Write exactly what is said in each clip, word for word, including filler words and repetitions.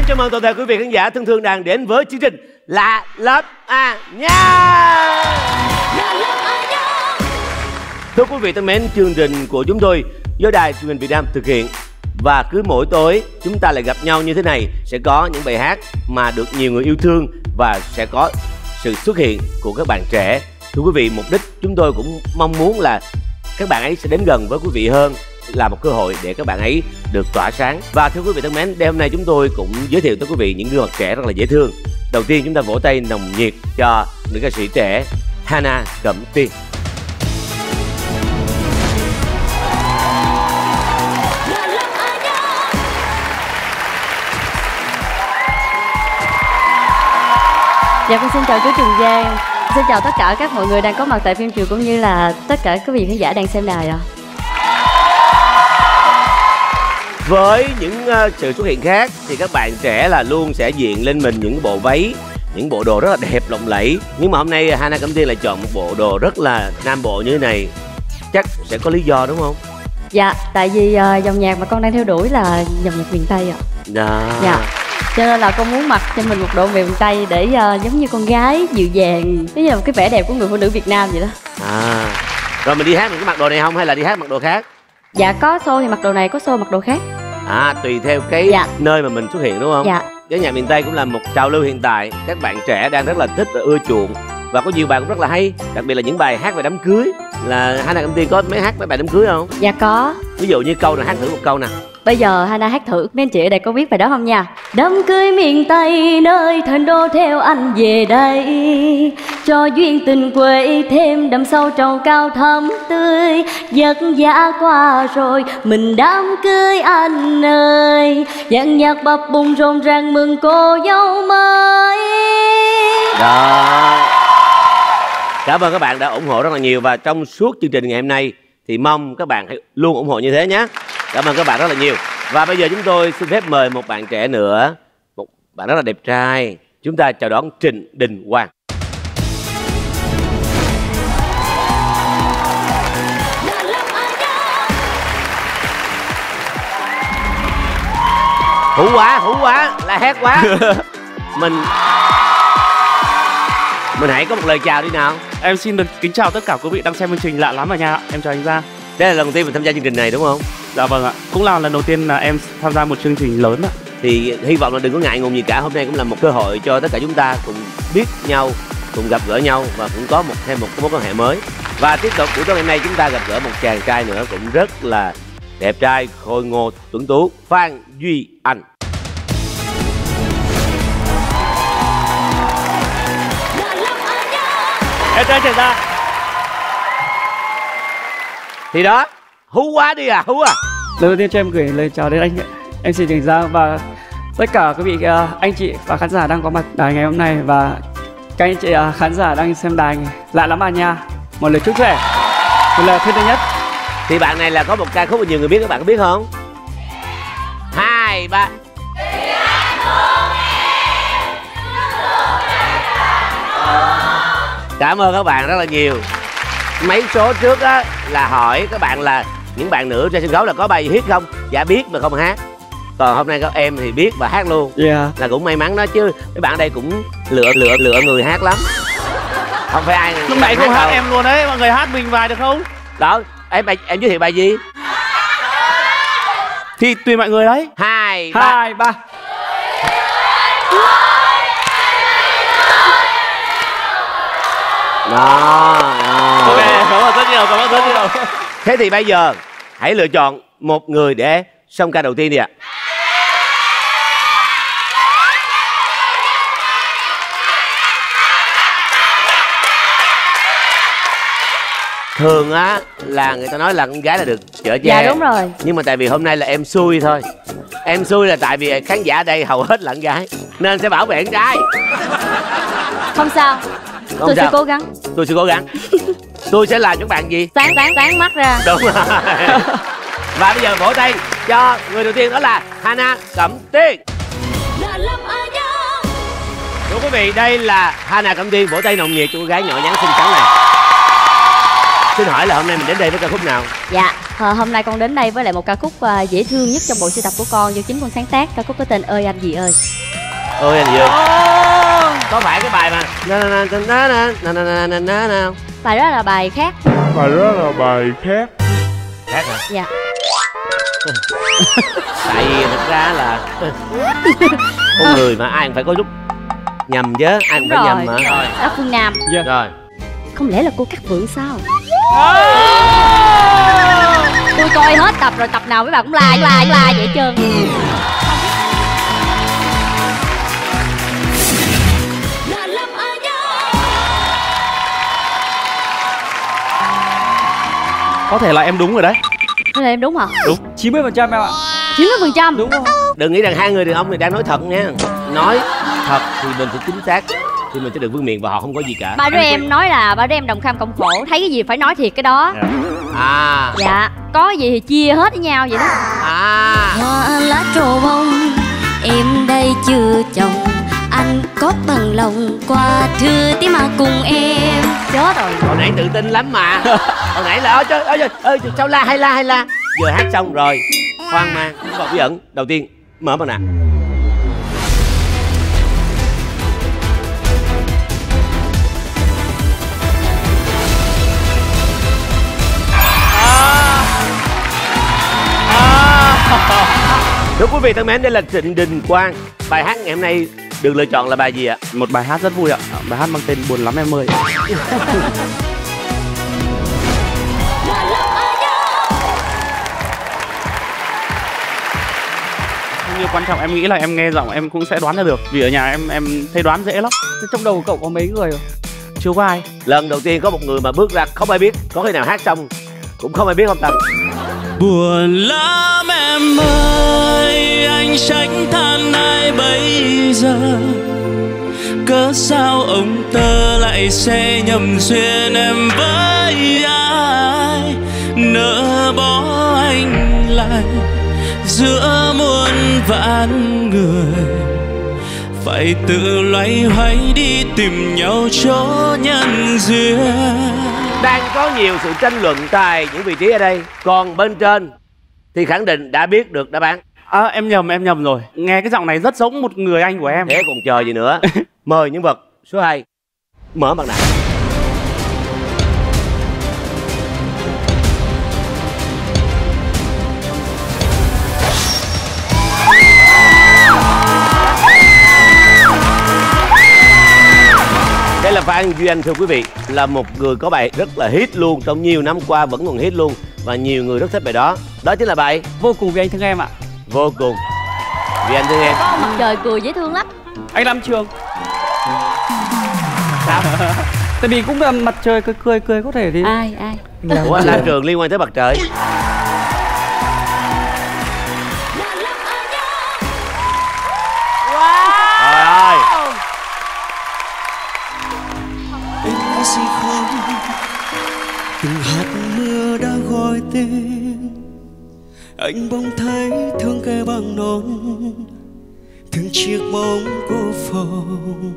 chào mừng toàn thể quý vị khán giả thân thương đang đến với chương trình Lạ Lắm À Nha. Thưa quý vị thân mến, chương trình của chúng tôi do Đài Truyền hình Việt Nam thực hiện. Và cứ mỗi tối chúng ta lại gặp nhau như thế này, sẽ có những bài hát mà được nhiều người yêu thương và sẽ có sự xuất hiện của các bạn trẻ. Thưa quý vị, mục đích chúng tôi cũng mong muốn là các bạn ấy sẽ đến gần với quý vị hơn, là một cơ hội để các bạn ấy được tỏa sáng. Và thưa quý vị thân mến, đêm hôm nay chúng tôi cũng giới thiệu tới quý vị những gương mặt trẻ rất là dễ thương. Đầu tiên chúng ta vỗ tay nồng nhiệt cho nữ ca sĩ trẻ Hana Cẩm Tiên. Dạ con xin chào chú Trường Giang, xin chào tất cả các mọi người đang có mặt tại phim trường cũng như là tất cả quý vị khán giả đang xem đài ạ. Với những uh, sự xuất hiện khác thì các bạn trẻ là luôn sẽ diện lên mình những bộ váy, những bộ đồ rất là đẹp lộng lẫy. Nhưng mà hôm nay Hana Cẩm Tiên lại chọn một bộ đồ rất là nam bộ như thế này, chắc sẽ có lý do đúng không? Dạ, tại vì uh, dòng nhạc mà con đang theo đuổi là dòng nhạc miền Tây ạ. Đó. Dạ. Cho nên là con muốn mặc cho mình một độ miền Tây để uh, giống như con gái dịu dàng, giống như là một cái vẻ đẹp của người phụ nữ Việt Nam vậy đó. À, rồi mình đi hát mình có mặc đồ này không hay là đi hát mặc đồ khác? Dạ có show thì mặc đồ này, có show mặc đồ khác. À, tùy theo cái dạ. nơi mà mình xuất hiện đúng không? Dạ. Cái nhạc miền Tây cũng là một trào lưu hiện tại, các bạn trẻ đang rất là thích và ưa chuộng. Và có nhiều bài cũng rất là hay, đặc biệt là những bài hát về đám cưới. Là Hana Cẩm Tiên có mấy hát mấy bài đám cưới không? Dạ có. Ví dụ như câu nào, hát thử một câu nào. Bây giờ Hana hát thử, mấy anh chị ở đây có biết bài đó không nha? Đám cưới miền Tây nơi thành đô theo anh về đây, cho duyên tình quê thêm đậm sâu trầu cao thắm tươi. Giấc giả qua rồi mình đám cưới anh ơi, dàn nhạc bập bùng rộn ràng mừng cô dâu mới. Đó. Cảm ơn các bạn đã ủng hộ rất là nhiều. Và trong suốt chương trình ngày hôm nay thì mong các bạn hãy luôn ủng hộ như thế nhé. Cảm ơn các bạn rất là nhiều. Và bây giờ chúng tôi xin phép mời một bạn trẻ nữa, một bạn rất là đẹp trai. Chúng ta chào đón Trịnh Đình Quang. Hú quá, hú quá, la hét quá. Mình Mình hãy có một lời chào đi nào. Em xin được kính chào tất cả quý vị đang xem chương trình Lạ Lắm À Nha. Em chào anh Giang. Đây là lần đầu tiên mình tham gia chương trình này đúng không? Dạ vâng ạ. Cũng là lần đầu tiên là em tham gia một chương trình lớn ạ. Thì hy vọng là đừng có ngại ngùng gì cả. Hôm nay cũng là một cơ hội cho tất cả chúng ta cùng biết nhau, cùng gặp gỡ nhau và cũng có một thêm một cái mối quan hệ mới. Và tiếp tục buổi tối ngày hôm nay chúng ta gặp gỡ một chàng trai nữa cũng rất là đẹp trai, khôi ngô, tuấn tú, Phan Duy Anh. Em trai trở ra. Thì đó, hú quá đi à, hú à. Lần đầu tiên cho em gửi lời chào đến anh em xin Trường Giang và tất cả quý vị uh, anh chị và khán giả đang có mặt đài ngày hôm nay, và các anh chị uh, khán giả đang xem đài Lạ Lắm À Nha. Một lời chúc trẻ, một lời thân nhất. Thì bạn này là có một ca khúc mà nhiều người biết, các bạn có biết không? Hai, ba. Cảm ơn các bạn rất là nhiều. Mấy số trước á là hỏi các bạn là những bạn nữ trên sân khấu là có bài gì hit không? Dạ biết mà không hát. Còn hôm nay các em thì biết và hát luôn. Yeah. Là cũng may mắn đó chứ. Mấy bạn ở đây cũng lựa lựa lựa người hát lắm. Không phải ai lúc nãy không hát đâu. Em luôn đấy, mọi người hát mình vài được không? Đó, em em giới thiệu bài gì? Thì tùy mọi người đấy. Hai, ba. Hai, ba. Đó, đó. Ok, cảm ơn rất nhiều, cảm ơn rất nhiều. Thế thì bây giờ hãy lựa chọn một người để song ca đầu tiên đi ạ. Thường á là người ta nói là con gái là được chở che. Dạ đúng rồi. Nhưng mà tại vì hôm nay là em xui thôi. Em xui là tại vì khán giả ở đây hầu hết là con gái nên sẽ bảo vệ con trai. Không sao. Không Tôi sao. sẽ cố gắng. Tôi sẽ cố gắng. Tôi sẽ làm cho bạn gì? Sáng sáng sáng mắt ra. Đúng rồi. Và bây giờ vỗ tay cho người đầu tiên, đó là Hana Cẩm Tiên. Thưa quý vị, đây là Hana Cẩm Tiên. Vỗ tay nồng nhiệt cho cô gái nhỏ nhắn xinh xắn này. Xin hỏi là hôm nay mình đến đây với ca khúc nào? Dạ, à, hôm nay con đến đây với lại một ca khúc uh, dễ thương nhất trong bộ sưu tập của con, do chính con sáng tác. Ca khúc có tên Ơi Anh Gì Ơi. Ơi Anh Gì Ơi. Có phải cái bài mà na na na na na na na na na. Bài đó là bài khác. Bài đó là bài khác. Khác hả? Dạ. Tại vì thật ra là con người mà ai cũng phải có lúc nhầm chứ, ai cũng phải nhầm mà. Rồi. Đó Phương Nam. Yeah. Rồi. Không lẽ là cô Cát Phượng sao? Tôi coi hết tập rồi, tập nào với bà cũng la la la vậy trơn. Có thể là em đúng rồi đấy. Thế là em đúng hả? Đúng. chín mươi phần trăm em ạ. chín mươi phần trăm. Đúng không? Đừng nghĩ rằng hai người đàn ông này đang nói thật nha. Nói thật thì mình sẽ chính xác, thì mình sẽ được vương miện và họ không có gì cả. Ba đứa em, em nói là ba đứa em đồng cam cộng khổ, thấy cái gì phải nói thiệt cái đó. Yeah. À. Dạ, có gì thì chia hết với nhau vậy đó. À. Hoa lá trổ bông, em đây chưa chồng, anh có bằng lòng qua thưa tí mà cùng em. Chết rồi. Hồi nãy tự tin lắm mà. Hồi nãy là ơi trời ơi trời ơi sao la hay la hay la. Vừa hát xong rồi hoang mang. Còn bí ẩn đầu tiên mở bằng nè. Thưa quý vị thân mến, đây là Trịnh Đình Quang. Bài hát ngày hôm nay được lựa chọn là bài gì ạ? Một bài hát rất vui ạ. Bài hát mang tên Buồn Lắm Em Ơi. Như quan trọng em nghĩ là em nghe giọng em cũng sẽ đoán ra được. Vì ở nhà em em thấy đoán dễ lắm. Trong đầu của cậu có mấy người rồi? Chưa có ai. Lần đầu tiên có một người mà bước ra không ai biết. Có khi nào hát xong cũng không ai biết không ta? Buồn lắm em ơi, anh trách than ai bây giờ. Cớ sao ông tơ lại sẽ nhầm duyên em với ai, nỡ bỏ anh lại giữa muôn vạn người, phải tự loay hoay đi tìm nhau chỗ nhân duyên. Đang có nhiều sự tranh luận tại những vị trí ở đây. Còn bên trên thì khẳng định đã biết được đáp án. À, em nhầm, em nhầm rồi. Nghe cái giọng này rất giống một người anh của em. Thế còn chờ gì nữa. Mời nhân vật số hai mở mặt nạ. Đây là Phan Duy Anh thưa quý vị, là một người có bài rất là hit luôn, trong nhiều năm qua vẫn còn hit luôn và nhiều người rất thích bài đó. Đó chính là bài Vô Cùng Vì Anh Thương Em ạ. Vô Cùng Vì Anh Thương Em. Có mặt trời cười dễ thương lắm. Anh Lam Trường. Sao? Tại vì cũng là mặt trời cười cười cười có thể thì. Ai ai? Ủa anh Lam Trường liên quan tới mặt trời? Trời ơi. Anh gì không, từng hạt mưa đã gọi tên anh, bỗng thấy thương cái bằng nón, thương chiếc bóng cô phòng.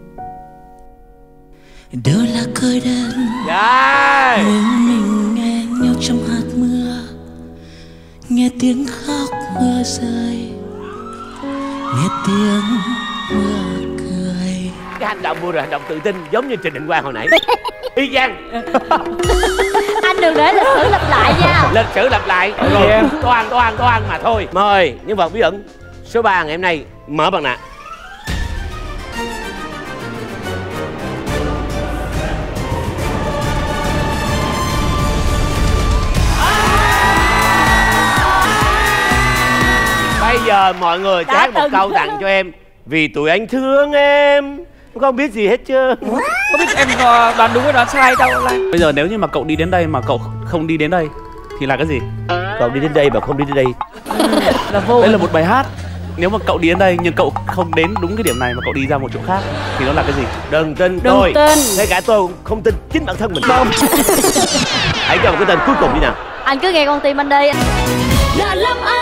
Đó là cơn đêm Trời. nên mình nghe nhau trong hạt mưa, nghe tiếng khóc mưa rơi, nghe tiếng mưa cười. Cái hành động vừa rồi hành động tự tin giống như Trịnh Đình Quang hồi nãy. Y chang. Anh đừng để lịch sử lặp lại nha. Lịch sử lặp lại rồi toan toan toan mà thôi. Mời nhân vật bí ẩn số ba ngày hôm nay mở bằng nạ. Bây giờ mọi người sẽ hát một câu tặng cho em. Vì tụi anh thương em. Không biết gì hết chưa. Không biết em đoán đúng hay đoán sai đâu Lan. Bây giờ nếu như mà cậu đi đến đây mà cậu không đi đến đây thì là cái gì? Cậu đi đến đây mà không đi đến đây. Là vô. Đây là một bài hát. Nếu mà cậu đi đến đây nhưng cậu không đến đúng cái điểm này mà cậu đi ra một chỗ khác thì nó là cái gì? Đừng tin Đừng tôi. tin. Ngay cả tôi cũng không tin chính bản thân mình. Không. Hãy cho một cái tên cuối cùng đi nào. Anh cứ nghe con tim anh đi. Đã lắm anh